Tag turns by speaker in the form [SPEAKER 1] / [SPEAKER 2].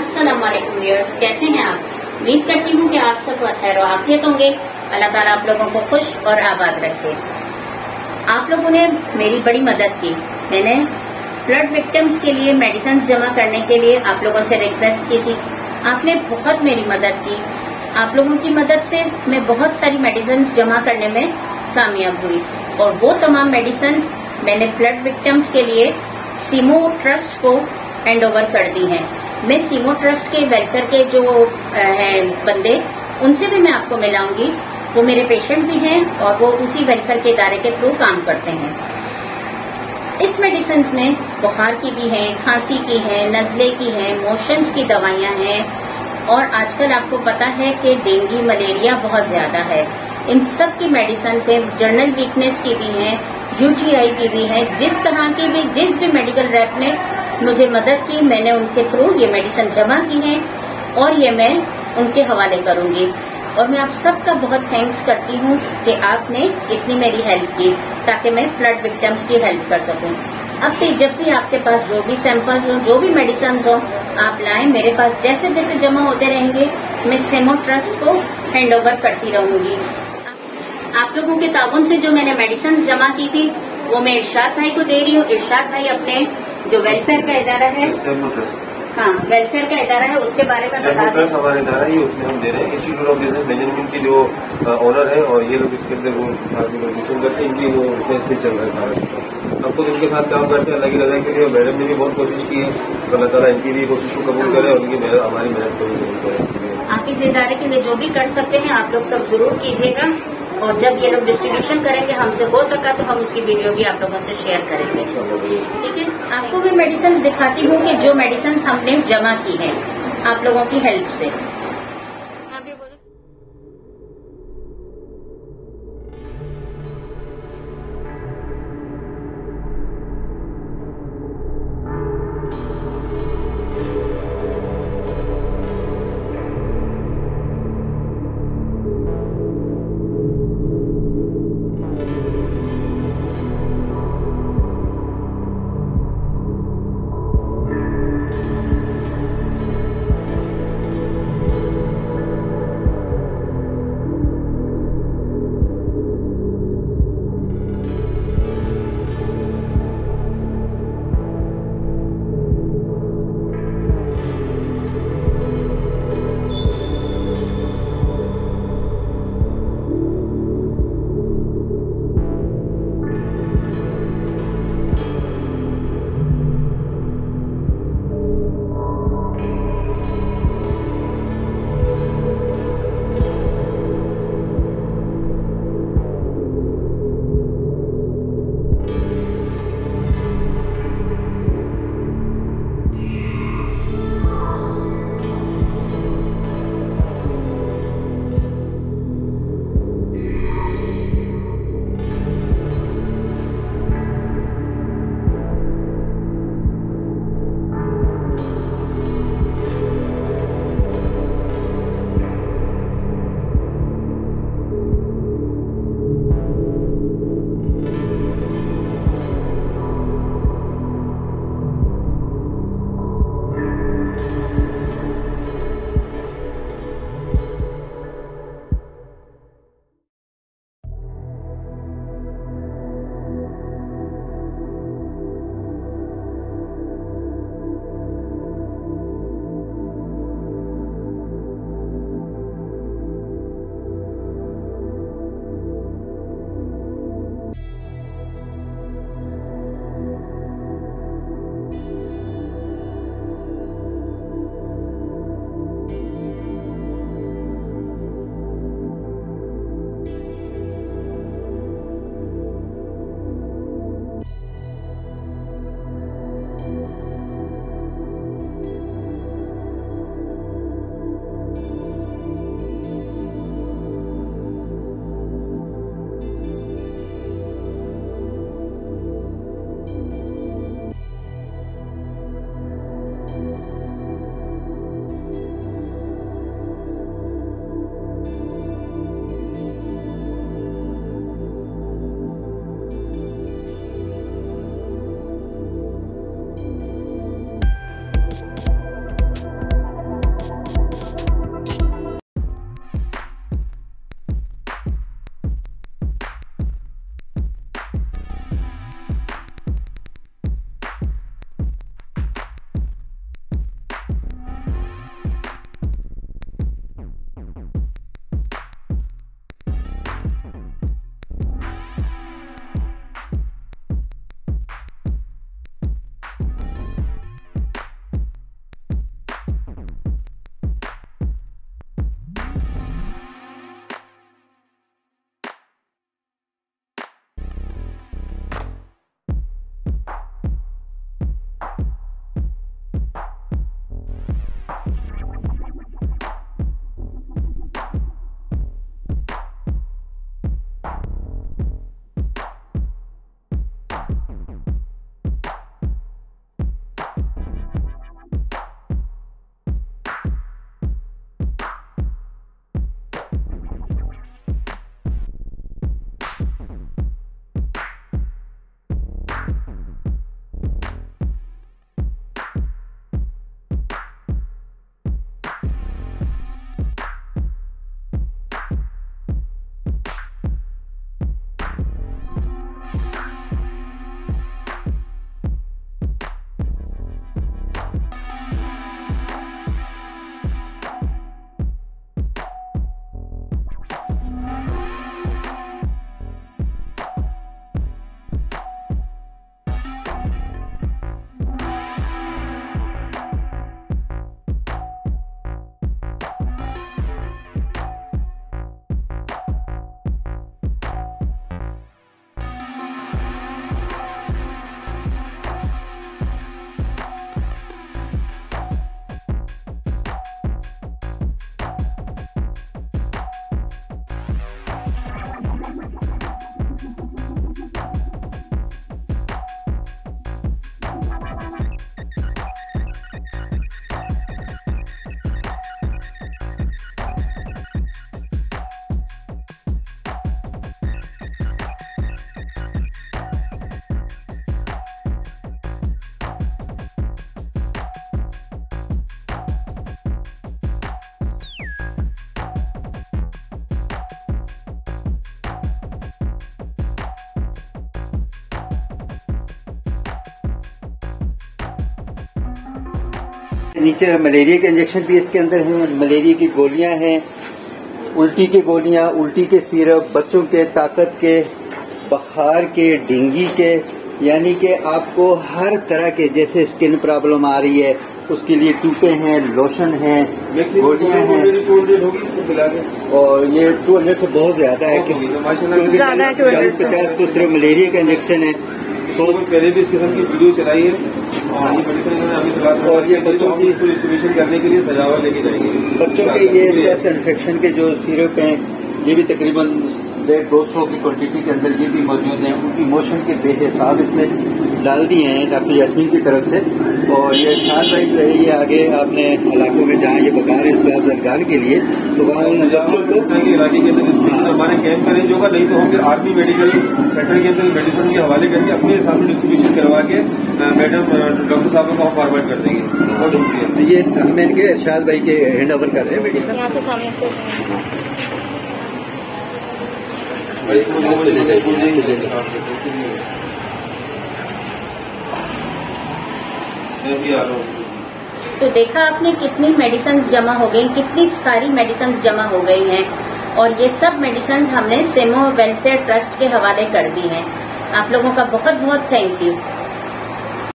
[SPEAKER 1] अस्सलाम वालेकुम व्यूअर्स, कैसे हैं आप? उम्मीद करती हूँ कि आप सब खैर आफियत होंगे। अल्लाह ताला आप लोगों को खुश और आबाद रखे। आप लोगों ने मेरी बड़ी मदद की। मैंने फ्लड विक्टिम्स के लिए मेडिसिन जमा करने के लिए आप लोगों से रिक्वेस्ट की थी। आपने बहुत मेरी मदद की। आप लोगों की मदद से मैं बहुत सारी मेडिसिन जमा करने में कामयाब हुई और वो तमाम मेडिसिन मैंने फ्लड विक्टिम्स के लिए सीमो ट्रस्ट को हैंड ओवर कर दी हैं। मैं सीमो ट्रस्ट के वेलफेयर के जो हैं बंदे, उनसे भी मैं आपको मिलाऊंगी। वो मेरे पेशेंट भी हैं और वो उसी वेलफेयर के इदारे के थ्रू काम करते हैं। इस मेडिसिन में बुखार की भी है, खांसी की है, नजले की है, मोशंस की दवाइयां हैं और आजकल आपको पता है कि डेंगू मलेरिया बहुत ज्यादा है। इन सब की मेडिसिन से जर्नल वीकनेस की भी है, यूटीआई की भी है। जिस तरह की भी जिस भी मेडिकल रैप ने मुझे मदद की, मैंने उनके थ्रू ये मेडिसिन जमा की है और ये मैं उनके हवाले करूंगी। और मैं आप सबका बहुत थैंक्स करती हूँ कि आपने इतनी मेरी हेल्प की ताकि मैं फ्लड विक्टिम्स की हेल्प कर सकूँ। अब भी जब भी आपके पास जो भी सैंपल्स हो, जो भी मेडिसिन हो, आप लाएं। मेरे पास जैसे जैसे जमा होते रहेंगे मैं सीमो ट्रस्ट को हैंड ओवर करती रहूंगी। आप लोगों के ताउन से जो मैंने मेडिसिन जमा की थी वो मैं इरशाद भाई को दे रही हूँ। इरशाद भाई अपने जो वेलफेयर का इदारा है, हाँ वेलफेयर का इदारा है, उसके बारे में बता दें।
[SPEAKER 2] हमारा इदारा है, उसमें हम दे रहे हैं। इंस्टीट्यूट ऑफ बिजनेस मैनेजमेंट की जो ऑनर है और ये लोग इसके अंदर वो मार्गदर्शन करते हैं। इनकी वो से चल रहा है। अब खुद उनके साथ काम करते हैं अल्लाह की रजा के लिए। मैडम ने भी बहुत कोशिश की है, तो अल्लाह ताला इनकी भी कोशिश को कबूल करे और उनकी हमारी मेहनत को भी कबूल करे।
[SPEAKER 1] आप इस इदारे के लिए जो भी कर सकते हैं आप लोग सब जरूर कीजिएगा और जब ये लोग डिस्ट्रीब्यूशन करेंगे, हमसे हो सका तो हम उसकी वीडियो भी आप लोगों से शेयर करेंगे। ठीक है, आपको मैं मेडिसिन दिखाती हूँ कि जो मेडिसिन हमने जमा की है आप लोगों की हेल्प से।
[SPEAKER 3] नीचे मलेरिया के इंजेक्शन भी इसके अंदर हैं, मलेरिया की गोलियां हैं, उल्टी की गोलियां, उल्टी के सिरप, बच्चों के ताकत के, बुखार के, डेंगू के, यानी कि आपको हर तरह के, जैसे स्किन प्रॉब्लम आ रही है उसके लिए टूपे हैं, लोशन हैं, गोलियां हैं। और ये 200 से बहुत ज्यादा है क्योंकि 50 तो सिर्फ मलेरिया का इंजेक्शन है।
[SPEAKER 2] तो पहले भी इस किस्म की वीडियो चलाई है और ये बच्चों की डिस्ट्रीब्यूशन करने के लिए सजावट लेके जाएंगे।
[SPEAKER 3] बच्चों के ये चेस्ट इन्फेक्शन के जो सिरप हैं ये भी तकरीबन 150 की क्वांटिटी के अंदर ये भी मौजूद हैं। उनकी मोशन के बेहिसाब इसमें डाल दिए हैं डॉक्टर यास्मीन की तरफ से। और ये खास बात रही है आगे आपने इलाकों में जहाँ ये बता रहे हैं स्वास्थ्य सरकार के लिए, तो वहाँ उन बच्चों को
[SPEAKER 2] इलाके के अंदर हमारे कैंप अरेंज होगा, नहीं तो हम फिर आर्मी मेडिकल सेंटर के अंदर मेडिसिन के हवाले करके अपने हिसाब से डिस्ट्रीब्यूशन करवा के मैडम डॉक्टर साहब को फॉरवर्ड कर देंगे। बहुत शुक्रिया।
[SPEAKER 3] ये हम इनके इरशाद भाई के हैंड ओवर कर रहे हैं मेडिसिन।
[SPEAKER 1] तो देखा आपने कितनी मेडिसिन जमा हो गई, कितनी सारी मेडिसिन जमा हो गई हैं और ये सब मेडिसिन हमने सेमो वेलफेयर ट्रस्ट के हवाले कर दी हैं। आप लोगों का बहुत बहुत थैंक यू।